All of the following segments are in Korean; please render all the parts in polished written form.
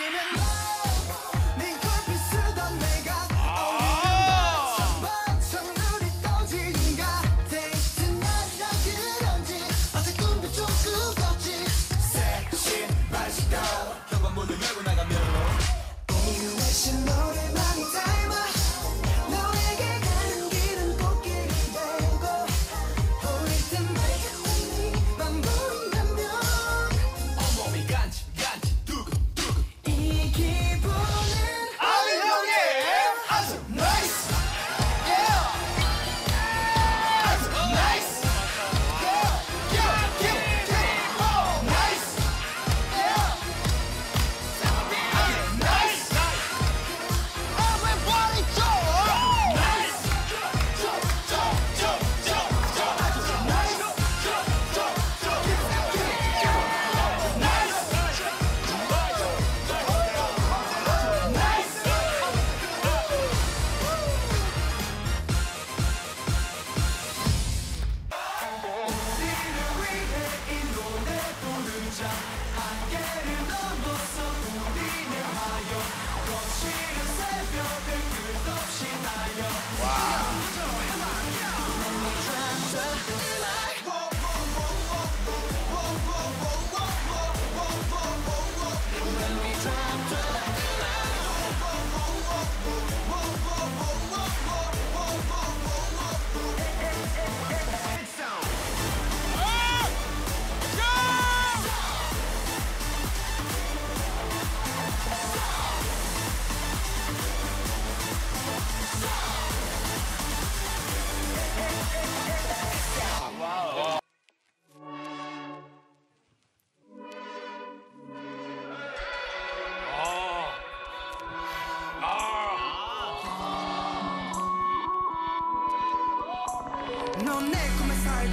넌 내 꿈에 살고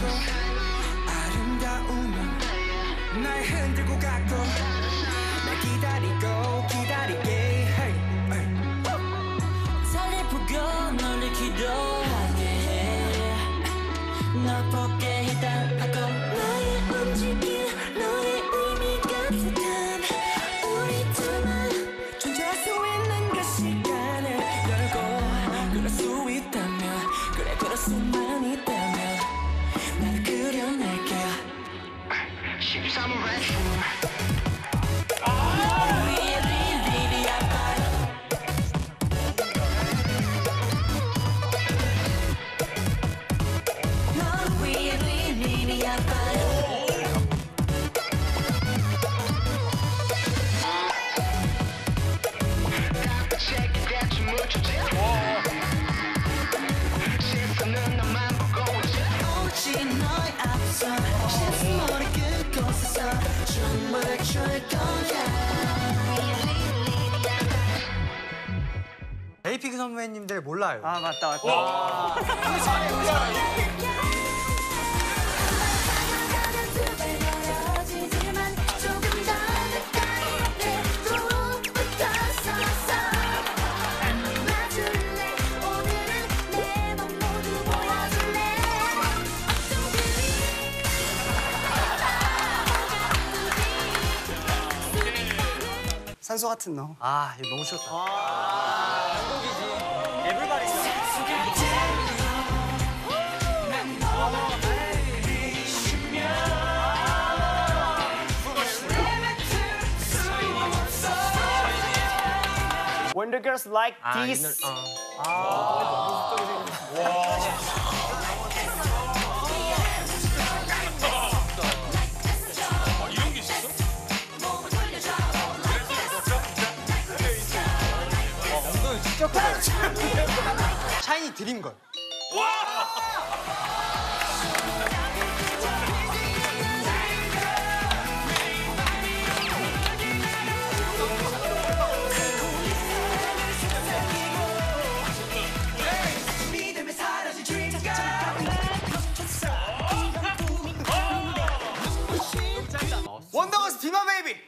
아름다우면 날 흔들고 가고 날 기다리게 hey, hey. 달을 보고 너를 기도하게 해 널 보게 해달라고 나의 움직임 너의 의미 같았던 우리 둘만 존재할 수 있는 그 시간을 열고 그럴 수 있다면 그래 그럴 수만 있다면 나를 그려낼게 13월 에이픽 선배님들 몰라요. 아 맞다. 산소 같은 너. 아, 이거 너무 쉬웠다. 한국이지. 에블바리. When the girls like this. 샤이니 드림걸. 원더걸스 비마 베이비.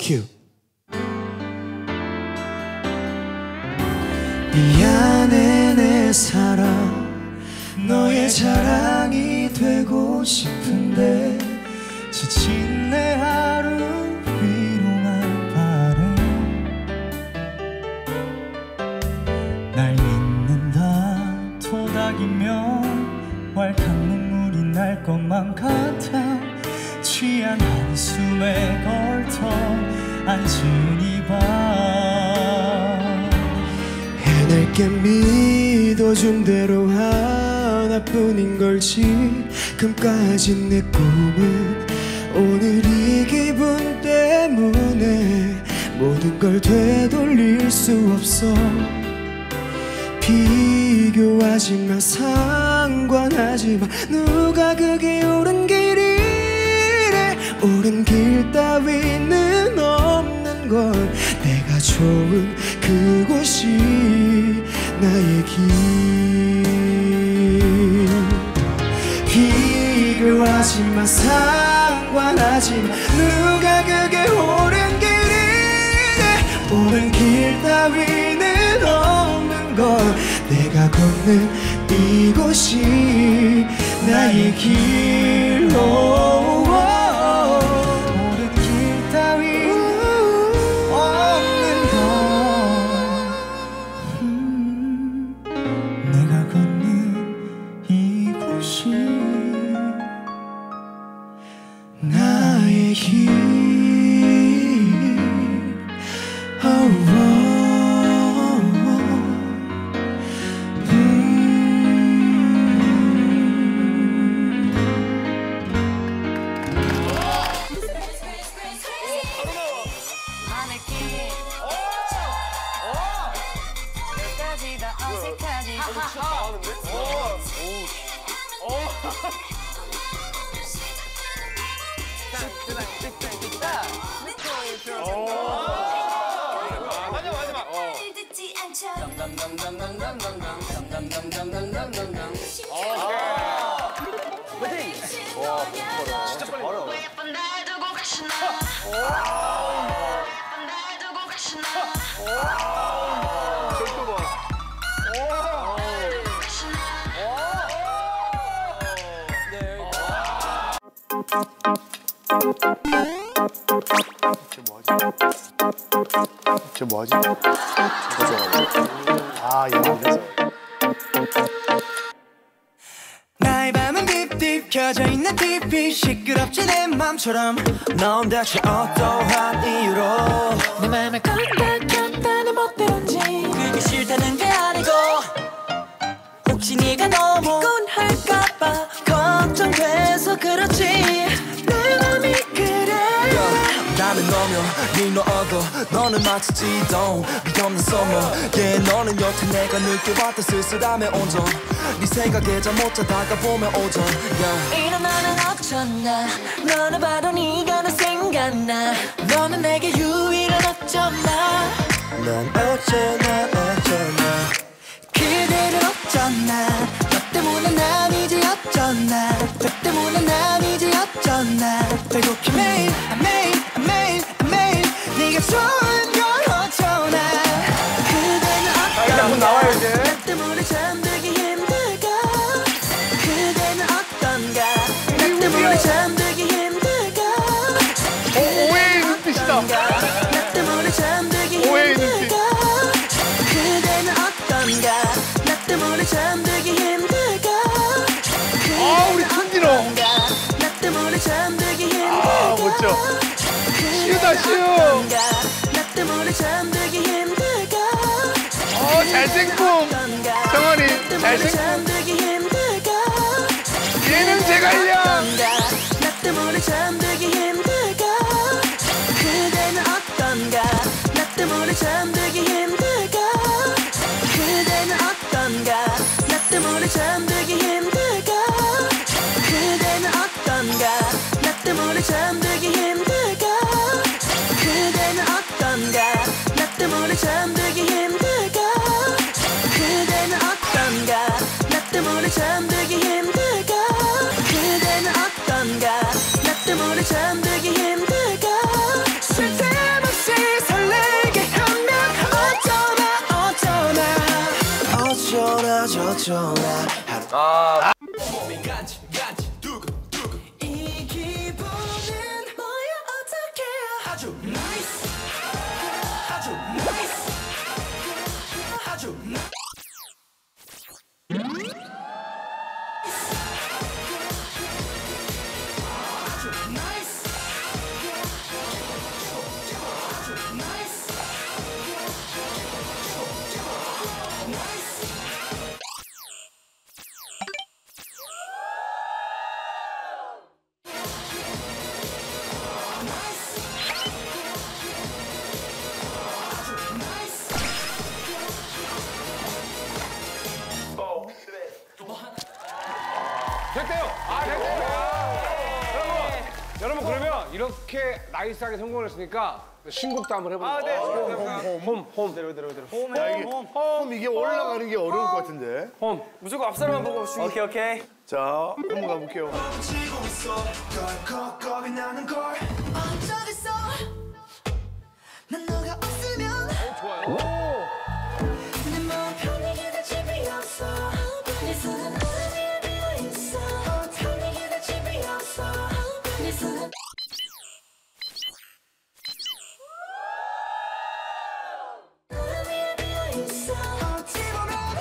큐. 미안해 내 사랑 너의 자랑이 되고 싶은데 지친 내 하루 위로만 바래. 날 믿는다 토닥이면 왈칵 눈물이 날 것만 같아. 취한 한숨에 걸터 앉은 이 밤 해낼게 믿어준 대로 하나뿐인 걸 지금까지 내 꿈은 오늘 이 기분 때문에 모든 걸 되돌릴 수 없어. 비교하지 마 상관하지 마 누가 그게 옳은 길이래. 옳은 길 따위는 없는 걸. 내가 좋은 그곳이 나의 길. 비교하지 마 상관하지 마 누가 그게 옳은 길이래. 옳은 길 따위는 없는 걸. 내가 걷는 이곳이 나의 길. 옳은 길 따위 없는 걸. 내가 걷는 이곳이 나의 길. 저 뭐하지? 아, 얘는 나의 밤은 딥딥 켜져 있는 TV 시끄럽지 내 맘처럼. 넌 대체 어떠한 이유로 내 맘을 껐다 켰다 내 멋대로인지 그게 싫다는 게 아니고 혹시 네가 너무 피곤할까봐 걱정돼서 그렇지. 내 맘이 그래. 나는 너며 네 너어도 너는 마치 지도 미없는 summer. yeah, 너는 여태 내가 느껴봤던 쓸쓸함의 온전. 네 생각에 잠 못 자다가 보면 오전. yeah. 일어나는 어쩌나 너는 봐도 네가 나 생각나. 너는 내게 유일한 어쩌나. 난 어쩌나 그대를 어쩌나. 너 때문에 난 이제 어쩌나. 너 때문에 난 이제 어쩌나. 배고픈 매일 네가 좋은 걸 어쩌나. 그대는 어떠나. 나와요 이제. 나 때문에 잠들기 힘들까. 그대는 어떤가. 나 때문에 잠들기 힘들까. 오해의 눈빛이다. 나 때문에 잠들기 오해의 눈빛. 힘들까. 그대는 어떤가. 나 때문에 잠들기 힘들까. 아, 우리 큰기로. 나 때문에 잠들기 힘들까. 아, 멋져. 시우다, 시우. 나 때문에 잠들기 힘들까. 잘생김. 정원이 잘생김. 잠들기 힘들까. 예능 제갈량. 나 때문에 잠들기 힘들까. 그대는 어떤가. 나 때문에 잠들기 힘들까. 그대는 어떤가. 나 때문에 잠들기 힘들까. 그대는 어떤가. 나 때문에 잠들기 힘들까. 그대는 어떤가. 나 때문에 잠들기 힘들까. 그대는 어떤가. 나 때문에 잠들기 힘들까. 그대는 어떤가. 나 때문에 잠들기 힘들까. 술 때문에 좋아 아. 이 기분은 뭐야 어떡해 아주 나이스 아주 나이스 아주 됐대요. 아, 됐대요. 여러분 그러면 이렇게 나이스하게 성공을 했으니까 신곡도 한번 해보자. 아, 네. 홈. 홈 이게 올라가는 게 어려울 것 같은데. 홈. 무조건 앞사람만 보고 슛. 오케이, 오케이. 자, 한번 가볼게요. 지고 있어 겁이 나는 걸 어쩌겠어 난 너가 없으면 좋아요. 내 마음 편히 기댈 집이 없어 네 손은 나를 위해 비어있어 편히 기댈 집이 없어 네 손은 나를 위해 비어있어 어찌 보면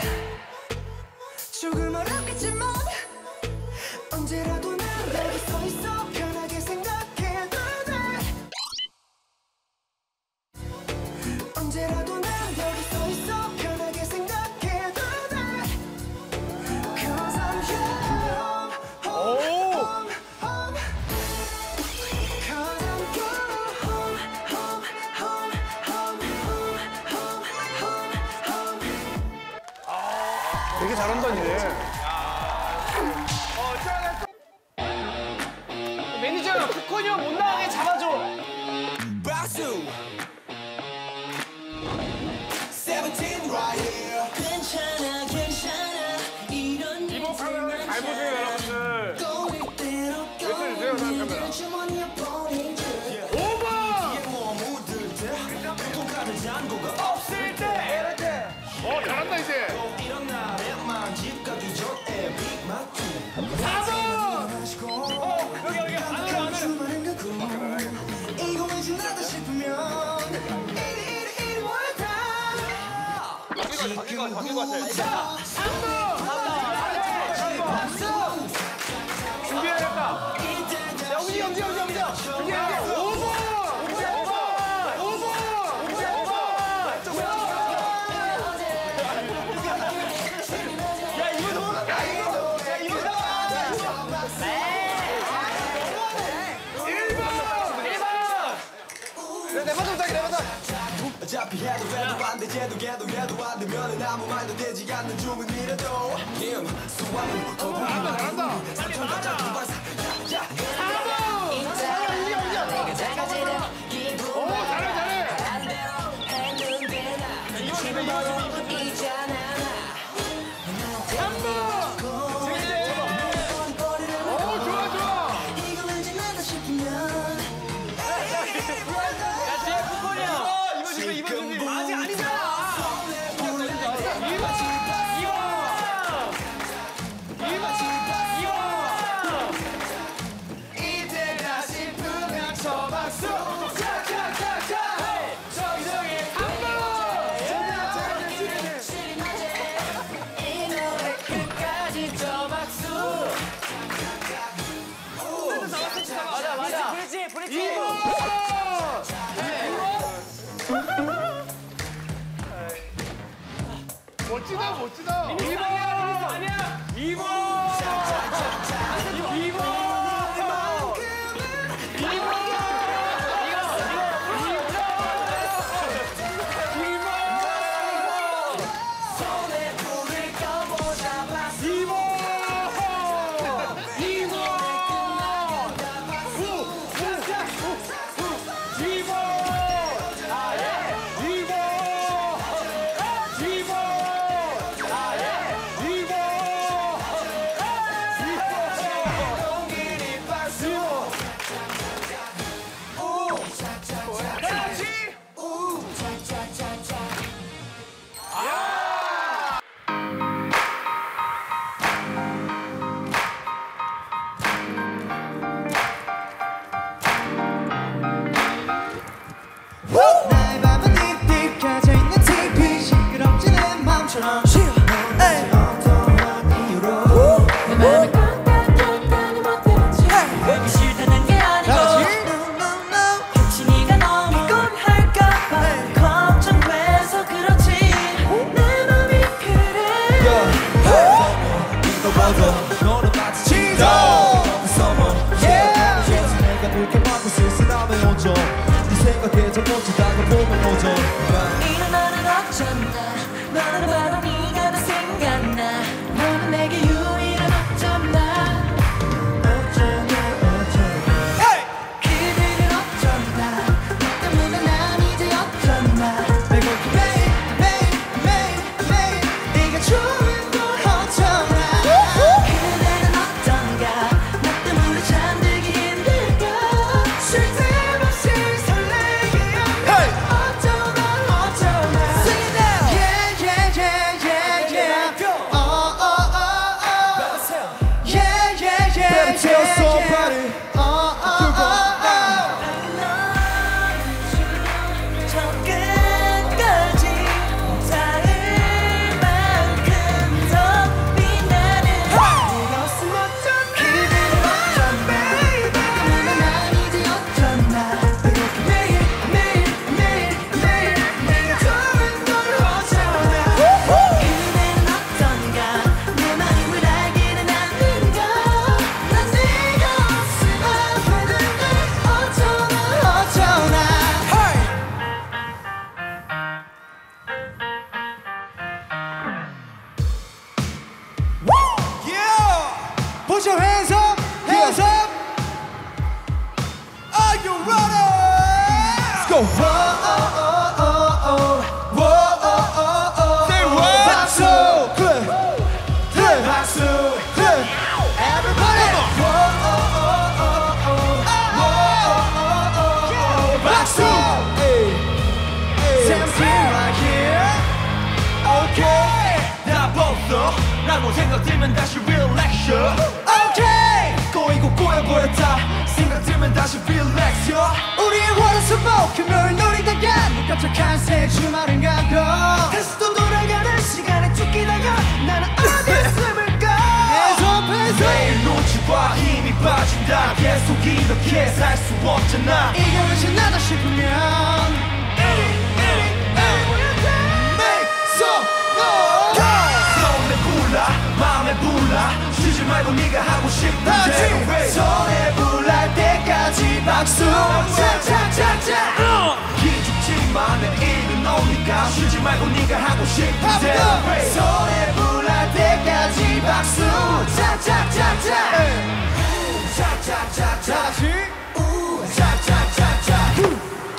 조금 어렵겠지만 언제라도 난 여기 서 있어 편하게 생각해도 돼 언제라도 난 여기 서 있어 편하게 생각해도 돼 Cause I'm your home Cause I'm your home 되게 잘한다, 얘. 매니저, 쿠콘이 형 못 나가게 잡아줘. 박수 17 right here 괜찮아 괜찮아 이런 이번 카메라를 잘 보세요, 여러분들. 꼬릴 대로 주세요, 다른 카메라. 주머니에 보내줘 없을 때, 이럴 때. 잘한다 이제. 이런 날에만 집 가기 전에 빅 마트 이거 왠지 나다 싶으면 이리 와다 바뀔 것 같아. 준비해야겠다. 어차피 해도 안 돼, 해도 안 되면 아무 말도 되지 않는 주문이라도 수많은 잘한다. 이거 왠지 나다 싶으면 이번 준비 아직 아니잖아. 이때다 싶으면 저 박수 이 노래 끝까지 저 박수 맞아. 브릿지. 멋지다. 아니야. 2번. 손에 불을 꺼보자 박수 너는 어쩌나 너는 바로 네가 더 생각나 너는 내게 유일한 어쩌나 그들은 어쩌나 너 때문에 난 이제 어쩌나 매일 네가 좋은 걸 어쩌나 그대는 어떤가 나 때문에 잠들기 힘들까 쓸데없이 설레게 하면 어쩌나 Sing it now Yeah Yeah tell somebody 저 끝까지 닿을 만큼 더 빛나는 네가 없으면 어떡해 그대는 어쩌나 너 때문에 난 이제 어쩌나 매일 네가 좋은 걸 어쩌나 그대는 어떤가 내 마음을 알기는 않는가 난 네가 없으면 되는데 어쩌나 Yeah! Put your hands up! Hands up! Are you ready? Let's go! Say what? 박수! 그래! 그래! 박수! 그래! Everybody! 박수! Something right here. Okay. 다 벗어. 라고 생각 들면 다시 relax. Okay. 꼬이고 꼬여버렸다. 생각 들면 다시 relax. 우리의 월화수목 금요일 놀이다가 깜짝한 새 주말은 가고 다시 또 돌아가는 시간에 쫓기다가 나는 어디 있을까? 매일 눈치 봐 힘이 빠진다. 계속 이렇게 살 수 없잖아. 이게 왜 지나다 싶으면 손에 불라 맘에 불라 쉬지 말고 네가 하고 싶은 대로 해 손에 불날 때까지 박수 차차차차 기죽지만 내일은 오니까 쉬지 말고 네가 하고 싶은 대로 해 손에 불날 때까지 박수 차차차차 차차차차 차차차차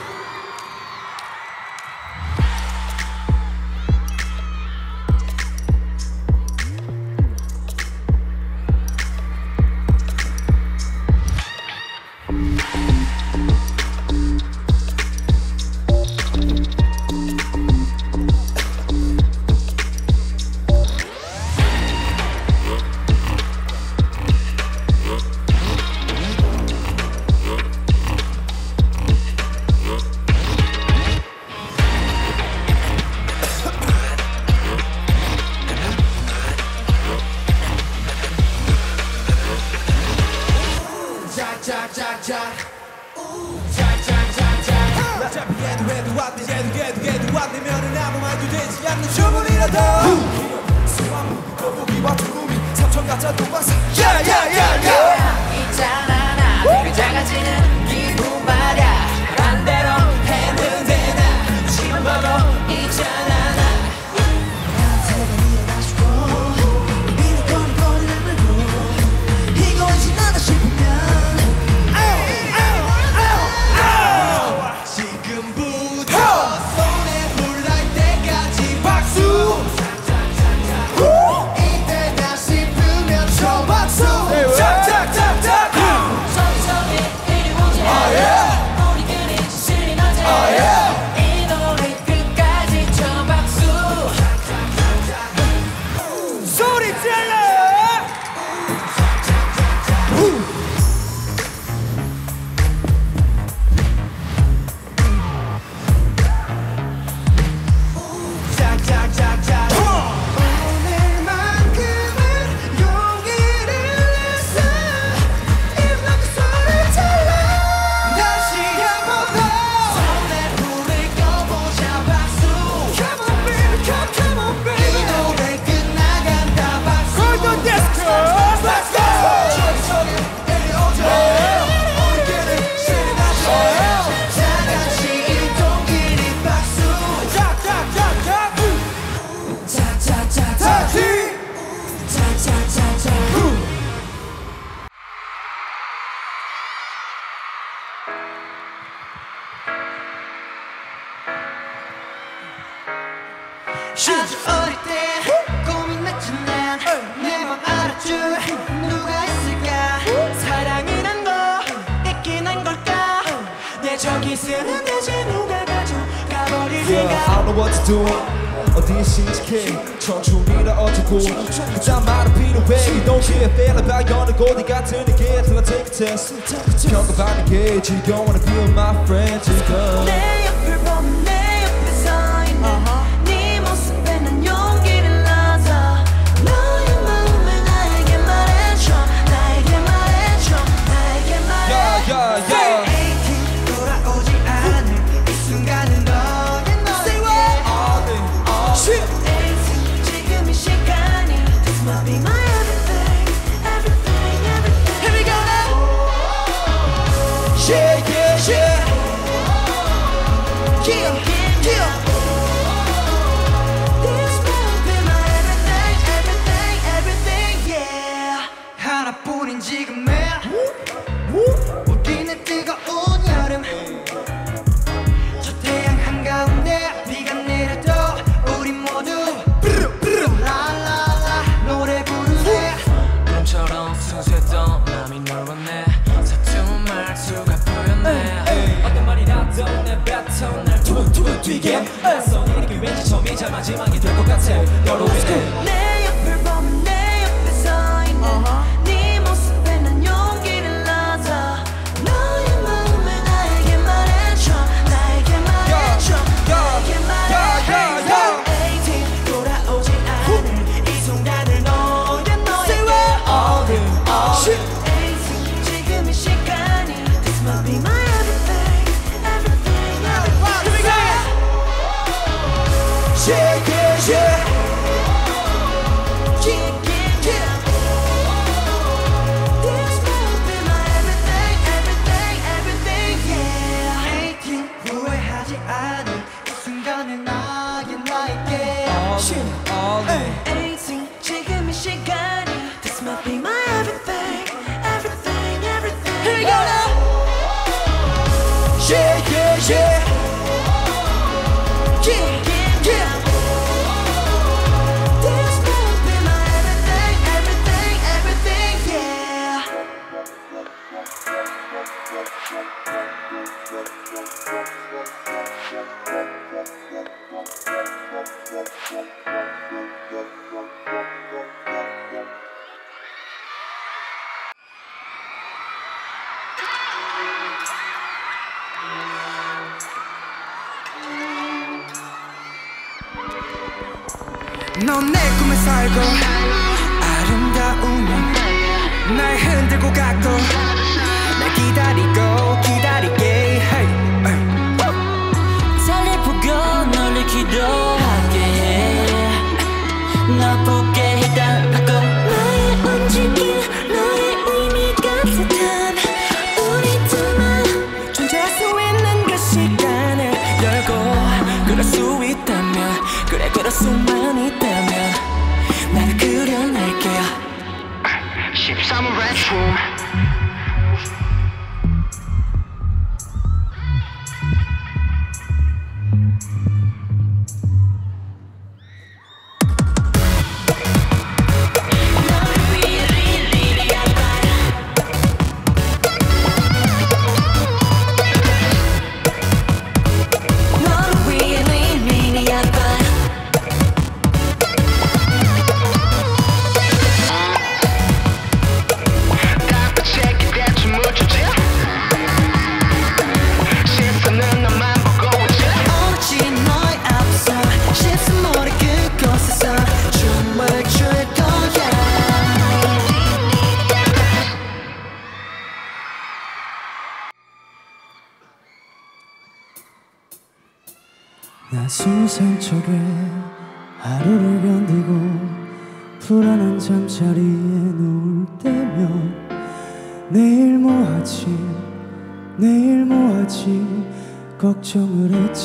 해도 안 되면은 아무 말도 되지 않는 주문이라도 수완 거북이와 두루미 삼천 가짜 동방사 있잖아 나 되게 작아지는 기분 말야 반대로 했는데 나 눈치만 보고 있잖아 나 나한테가 일어나시고 미루거리거리를 물고 이거 지나다 싶으면 지금부터 손에 불 날 때까지 박수 이때다 싶으면 저 박수 짝짝짝 아주 어릴 때 고민했지 난 내 맘 알아줄 누가 있을까 사랑은 한 번 있긴 한 걸까 내 저기 쓰는 대체 누가 가져가버릴까 I don't know what to do 어디에 심직해 청춘이라 어쩌고 그딴 말은 필요해 You don't care feel about 여느 고디 같은 게 Till I take a test 평가받는 게 즐거워 Wanna be my friend 지금 내 옆을 보면 내 옆에 서 있는 네 모습에 난 용기를 얻어 너의 마음을 나에게 말해줘 나에게 말해줘 나에게 말해줘 18 돌아오지 않을 이 순간은 너의 지금 이 시간이 This might be my everything Everything, everything Here we go now Yeah, yeah, yeah Yeah, yeah This might be my everything Everything, everything, yeah 하나뿐인 지금의 우리는 뜨거운 여름 저 태양 한가운데 비가 내려도 우리 모두 라라라 노래 부르네 구름처럼 순수했던 맘이 널 원해 서툰 말투가 보였네 어떤 말이라도 내뱉어 날 두근두근 뛰게 낯선 일이기 왠지 처음이 잘 마지막이 될 것 같아 너로 인해 내 옆을 보면 내 옆에 서 있는 네 모습에 난 용기를 얻어 너의 마음을 나에게 말해줘 나에게 말해줘 나에게 말해줘 18 돌아오지 않을 이 순간을 너에게 얻은 18 지금 이 시간이 This might be my everything Everything, everything Yeah, yeah, yeah 후회하지 않을 이 순간을 나에게 나에게 18 지금 이 시간이 This might be my everything Everything, everything Here we go now Yeah, yeah, yeah Yeah, yeah This might be my everything Everything, everything, yeah 넌 내 꿈에 살고 아름다우면 날 흔들고 가고 날 기다리게 hey. 달리 보고 널 기도하게 해 나쁘게 해달라고 나의 움직임 너의 의미 같았던 우리 둘만 존재할 수 있는 그 시간을 열고 그럴 수 있다면 그래 그럴 수만 있다면 나를 그려낼게요 13호 restroom 나순 산책에 하루를 견디고 불안한 잠자리에 누울 때면 내일 뭐하지 걱정을 했지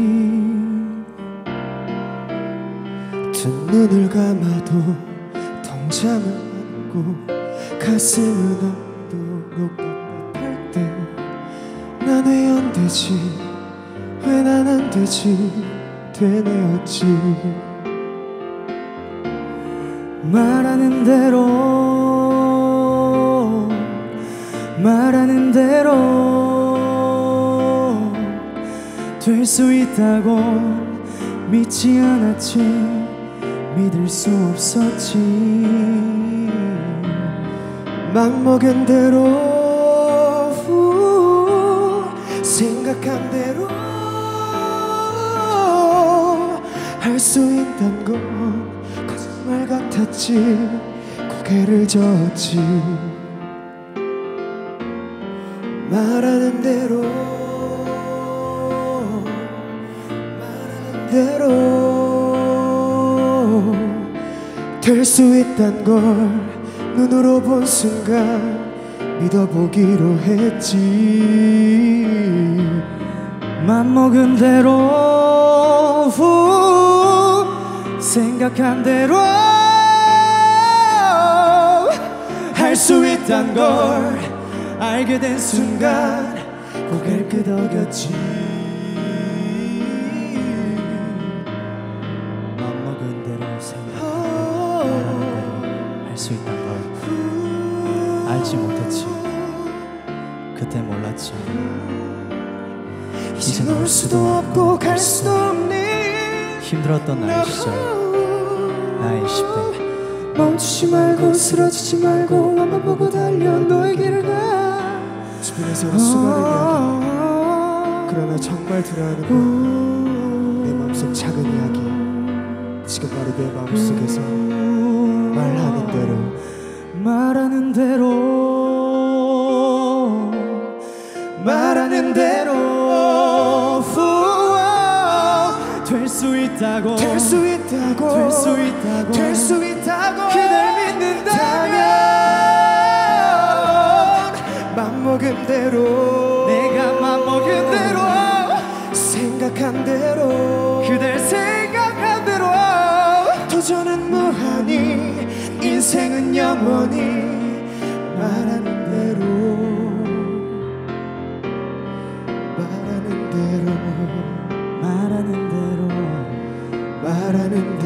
두 눈을 감아도 동잠을 안고 가슴은 않도록 답답할 때 난 왜 안 되지 왜 난 안 되지 되뇌었지 말하는 대로 말하는 대로 될 수 있다고 믿지 않았지 믿을 수 없었지 맘먹은 대로 생각한 대로 할 수 있단 건 거짓말 같았지 고개를 젓지 말하는 대로 말하는 대로 될 수 있단 걸 눈으로 본 순간 믿어보기로 했지 맘먹은 대로 생각한 대로 할 수 있단 걸 알게 된 순간 고개를 끄덕였지 맘먹은 대로 생각한 대로 할 수 있단 걸 알지 못했지 그때 몰랐지 이젠 올 수도 없고 갈 수도 없는 힘들었던 나의 시절 나의 10대 멈추지 말고 쓰러지지 말고 나만 보고 달려 너의 길을 가 주변에서 수많은 이야기 그러나 정말 들어야 하는 건 내 마음속 작은 이야기 지금 바로 내 마음속에서 말하는 대로 말하는 대로 말하는 대로 될 수 있다고 될 수 있다고 될 수 있다고 될 수 있다고 그댈 믿는다면 맘먹은 대로 내가 맘먹은 대로 생각한 대로 그댈 생각한 대로 도전은 무한히 인생은 영원히 말하는 대로 말하는 대로 말하는 대로 말하는 대로